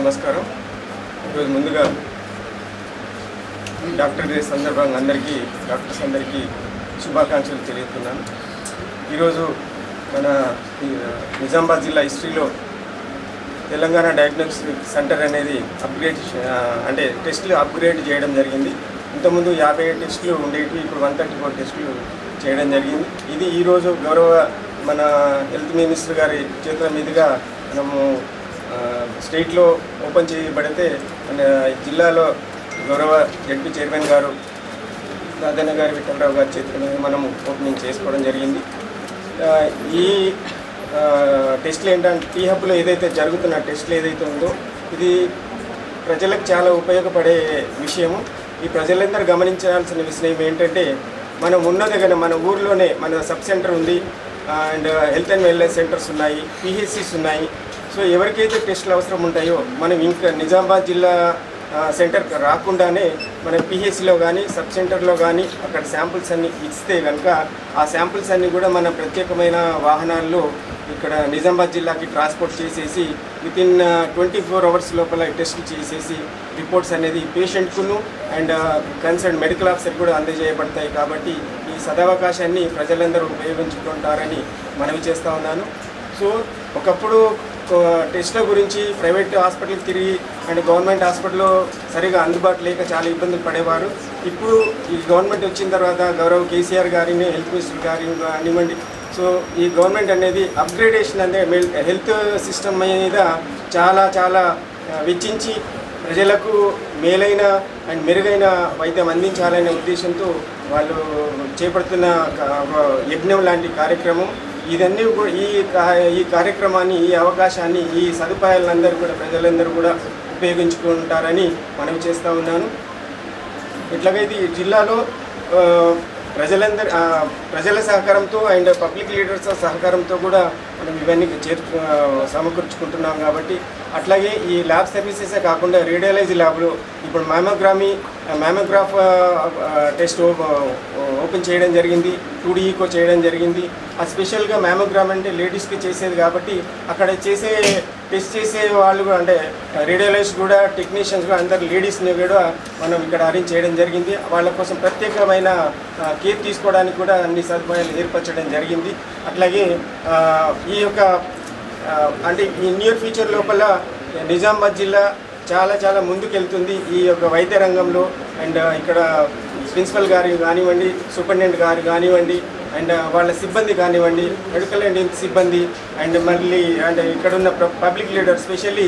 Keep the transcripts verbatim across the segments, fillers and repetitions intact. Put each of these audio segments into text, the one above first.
నమస్కారం. ఈరోజు ముందుగా డాక్టర్ డే సందర్భంగా అందరికీ డాక్టర్స్ అందరికీ శుభాకాంక్షలు తెలియజేస్తున్నాను. ఈరోజు మన నిజామాబాద్ జిల్లా హిస్టరీలో తెలంగాణ డయాగ్నోస్టిక్ సెంటర్ అనేది అప్గ్రేడ్ అంటే టెస్టులు అప్గ్రేడ్ చేయడం జరిగింది. ఇంతకుముందు యాభై ఏడు టెస్టులు ఉండేవి, ఇప్పుడు వన్ థర్టీ ఫోర్ టెస్టులు చేయడం జరిగింది. ఇది ఈరోజు గౌరవ మన హెల్త్ మినిస్టర్ గారి చేతుల మీదుగా మనము స్టేట్లో ఓపెన్ చేయబడితే మన జిల్లాలో గౌరవ జడ్పీ చైర్మన్ గారు రాధన్న గారి విఠలరావు గారి చేతుల మీద మనము ఓపెనింగ్ చేసుకోవడం జరిగింది. ఈ టెస్టులు ఏంటంటే టీ హబ్లో ఏదైతే జరుగుతున్న టెస్టులు ఏదైతే ఉందో ఇది ప్రజలకు చాలా ఉపయోగపడే విషయము. ఈ ప్రజలందరూ గమనించాల్సిన విషయం ఏంటంటే మనం ఉన్న దగ్గర మన ఊర్లోనే మన సబ్ సెంటర్ ఉంది and health and wellness centres ఉన్నాయి, పిహెచ్సిస్ ఉన్నాయి. సో ఎవరికైతే టెస్టులు అవసరం ఉంటాయో మనం ఇంకా నిజామాబాద్ జిల్లా సెంటర్కి రాకుండానే మన పిహెచ్సిలో కానీ సబ్ సెంటర్లో కానీ అక్కడ శాంపుల్స్ అన్నీ ఇస్తే కనుక ఆ శాంపుల్స్ అన్నీ కూడా మన ప్రత్యేకమైన వాహనాల్లో ఇక్కడ నిజామాబాద్ జిల్లాకి ట్రాన్స్పోర్ట్ చేసేసి వితిన్ ట్వంటీ ఫోర్ అవర్స్ లోపల టెస్ట్ చేసేసి రిపోర్ట్స్ అనేది పేషెంట్కును అండ్ కన్సర్న్ మెడికల్ ఆఫీసర్ కూడా అందజేయబడతాయి. కాబట్టి ఈ సదవకాశాన్ని ప్రజలందరూ ఉపయోగించుకుంటారని మనవి చేస్తూ ఉన్నాను. సో ఒకప్పుడు టెస్ట్ల గురించి ప్రైవేట్ హాస్పిటల్కి తిరిగి అండ్ గవర్నమెంట్ హాస్పిటల్లో సరిగా అందుబాటు లేక చాలా ఇబ్బందులు పడేవారు. ఇప్పుడు ఈ గవర్నమెంట్ వచ్చిన తర్వాత గౌరవ్ కేసీఆర్ గారిని హెల్త్ మినిస్టర్ గారిని కానివ్వండి, సో ఈ గవర్నమెంట్ అనేది అప్గ్రేడేషన్ అంటే హెల్త్ సిస్టమ్ మీద చాలా చాలా వెచ్చించి ప్రజలకు మేలైన అండ్ మెరుగైన వైద్యం అందించాలనే ఉద్దేశంతో వాళ్ళు చేపడుతున్న యజ్ఞం లాంటి కార్యక్రమం ఇదన్నీ కూడా ఈ ఈ కార్యక్రమాన్ని ఈ అవకాశాన్ని ఈ సదుపాయాలందరూ కూడా ప్రజలందరూ కూడా ఉపయోగించుకుంటారని మనవి చేస్తూ ఉన్నాను. ఇట్లాగైతే ఈ జిల్లాలో ప్రజలందరి ప్రజల సహకారంతో అండ్ పబ్లిక్ లీడర్స్ సహకారంతో కూడా మనం ఇవన్నీ చేర్చు సమకూర్చుకుంటున్నాం. కాబట్టి అట్లాగే ఈ ల్యాబ్ సర్వీసెసే కాకుండా రేడియాలజీ ల్యాబ్లో ఇప్పుడు మ్యామోగ్రామీ మ్యామోగ్రాఫ్ టెస్ట్ ఓపెన్ చేయడం జరిగింది, టూ డీ ఈకో చేయడం జరిగింది. ఆ స్పెషల్గా మ్యామోగ్రామ్ అంటే లేడీస్కి చేసేది కాబట్టి అక్కడ చేసే టెస్ట్ చేసే వాళ్ళు కూడా అంటే రేడియాలజిస్ట్ కూడా టెక్నీషియన్స్ కూడా అందరు లేడీస్ని కూడా మనం ఇక్కడ అరేంజ్ చేయడం జరిగింది. వాళ్ళ కోసం ప్రత్యేకమైన కేర్ తీసుకోవడానికి కూడా అన్ని సదుపాయాలు ఏర్పరచడం జరిగింది. అట్లాగే ఈ యొక్క అంటే ఈ నియర్ ఫ్యూచర్ లోపల నిజామాబాద్ జిల్లా చాలా చాలా ముందుకెళ్తుంది ఈ యొక్క వైద్య రంగంలో. అండ్ ఇక్కడ ప్రిన్సిపల్ గారు కానివ్వండి, సూపరింటెండెంట్ గారు కానివ్వండి అండ్ వాళ్ళ సిబ్బంది కానివ్వండి, మెడికల్ అండ్ హెల్త్ సిబ్బంది అండ్ మళ్ళీ అంటే ఇక్కడ ఉన్న public leader specially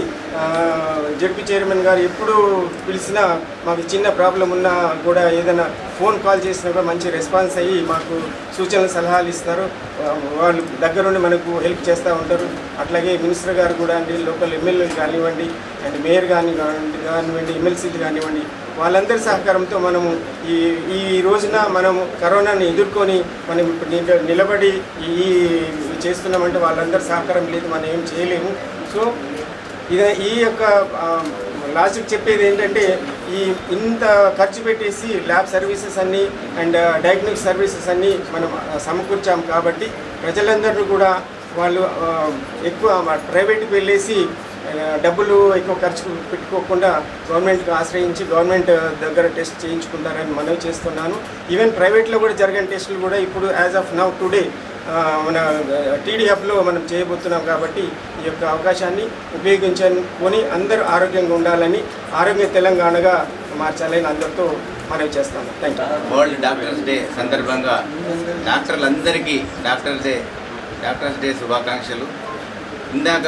ZP chairman గారు ఎప్పుడు పిలిచినా మాకు చిన్న ప్రాబ్లం ఉన్నా కూడా ఏదైనా ఫోన్ కాల్ చేసినా కూడా మంచి రెస్పాన్స్ అయ్యి మాకు సూచనలు సలహాలు ఇస్తారు. వాళ్ళు దగ్గరుండి మనకు హెల్ప్ చేస్తూ ఉంటారు. అట్లాగే మినిస్టర్ గారు కూడా అండి, లోకల్ ఎమ్మెల్యేలు కానివ్వండి అండ్ మేయర్ కానీ కానివ్వండి, ఎమ్మెల్సీలు కానివ్వండి, వాళ్ళందరి సహకారంతో మనము ఈ ఈ రోజున మనము కరోనాని ఎదుర్కొని మనం ఇప్పుడు నిలబడి ఈ చేస్తున్నామంటే వాళ్ళందరి సహకారం లేదు, మనం ఏం చేయలేము. సో ఇది ఈ యొక్క లాస్ట్కి చెప్పేది ఏంటంటే ఈ ఇంత ఖర్చు పెట్టేసి ల్యాబ్ సర్వీసెస్ అన్నీ అండ్ డయాగ్నోస్టిక్ సర్వీసెస్ అన్నీ మనం సమకూర్చాం. కాబట్టి ప్రజలందరూ కూడా వాళ్ళు ఎక్కువ ప్రైవేట్కి వెళ్ళేసి డబ్బులు ఎక్కువ ఖర్చు పెట్టుకోకుండా గవర్నమెంట్కి ఆశ్రయించి గవర్నమెంట్ దగ్గర టెస్ట్ చేయించుకుంటారని మనవి చేస్తున్నాను. ఈవెన్ ప్రైవేట్లో కూడా జరిగిన టెస్టులు కూడా ఇప్పుడు యాజ్ ఆఫ్ నౌ టుడే మన టీడీ హబ్లో మనం చేయబోతున్నాం. కాబట్టి ఈ యొక్క అవకాశాన్ని ఉపయోగించుకొని అందరూ ఆరోగ్యంగా ఉండాలని, ఆరోగ్య తెలంగాణగా మార్చాలని అందరితో మనవి చేస్తాను. Thank you. World doctors day సందర్భంగా డాక్టర్లందరికీ డాక్టర్స్ డే డాక్టర్స్ డే శుభాకాంక్షలు. ఇందాక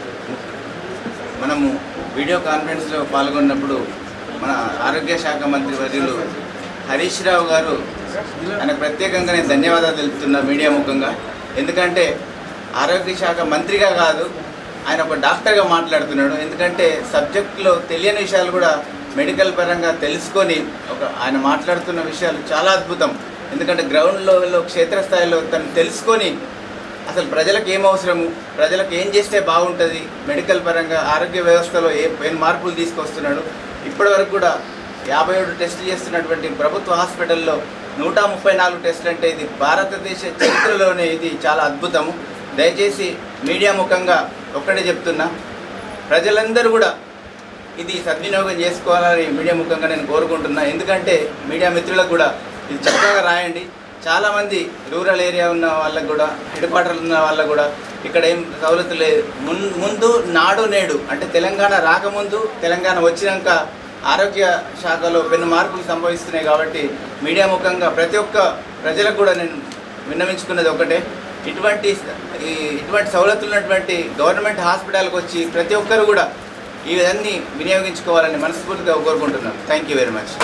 మనము వీడియో కాన్ఫరెన్స్లో పాల్గొన్నప్పుడు మన ఆరోగ్య శాఖ మంత్రి వర్యులు హరీష్ రావు గారు ఆయన ప్రత్యేకంగా నేను ధన్యవాదాలు తెలుపుతున్నా మీడియా ముఖంగా. ఎందుకంటే ఆరోగ్య శాఖ మంత్రిగా కాదు, ఆయన ఒక డాక్టర్గా మాట్లాడుతున్నాడు. ఎందుకంటే సబ్జెక్టులో తెలియని విషయాలు కూడా మెడికల్ పరంగా తెలుసుకొని ఒక ఆయన మాట్లాడుతున్న విషయాలు చాలా అద్భుతం. ఎందుకంటే గ్రౌండ్ లెవెల్లో క్షేత్రస్థాయిలో తను తెలుసుకొని అసలు ప్రజలకు ఏం అవసరము, ప్రజలకు ఏం చేస్తే బాగుంటుంది, మెడికల్ పరంగా ఆరోగ్య వ్యవస్థలో ఏ ఏం మార్పులు తీసుకొస్తున్నాడు. ఇప్పటి వరకు కూడా యాభై ఏడు టెస్టులు చేస్తున్నటువంటి ప్రభుత్వ హాస్పిటల్లో నూట ముప్పై నాలుగు టెస్టులు అంటే ఇది భారతదేశ చరిత్రలోనే ఇది చాలా అద్భుతము. దయచేసి మీడియా ముఖంగా ఒక్కడే చెప్తున్నా, ప్రజలందరూ కూడా ఇది సద్వినియోగం చేసుకోవాలని మీడియా ముఖంగా నేను కోరుకుంటున్నా. ఎందుకంటే మీడియా మిత్రులకు కూడా ఇది చక్కగా రాయండి. చాలామంది రూరల్ ఏరియా ఉన్న వాళ్ళకు కూడా, హెడ్ క్వార్టర్లు ఉన్న వాళ్ళకు కూడా ఇక్కడ ఏం సౌలతులు లేదు. మున్ ముందు నాడు నేడు అంటే తెలంగాణ రాకముందు, తెలంగాణ వచ్చినాక ఆరోగ్య శాఖలో పెను మార్పులు సంభవిస్తున్నాయి. కాబట్టి మీడియా ముఖంగా ప్రతి ఒక్క ప్రజలకు కూడా నేను విన్నవించుకున్నది ఒకటే, ఇటువంటి ఇటువంటి సౌలతులు ఉన్నటువంటి గవర్నమెంట్ హాస్పిటల్కి వచ్చి ప్రతి ఒక్కరు కూడా ఇవన్నీ వినియోగించుకోవాలని మనస్ఫూర్తిగా కోరుకుంటున్నాను. Thank you very much.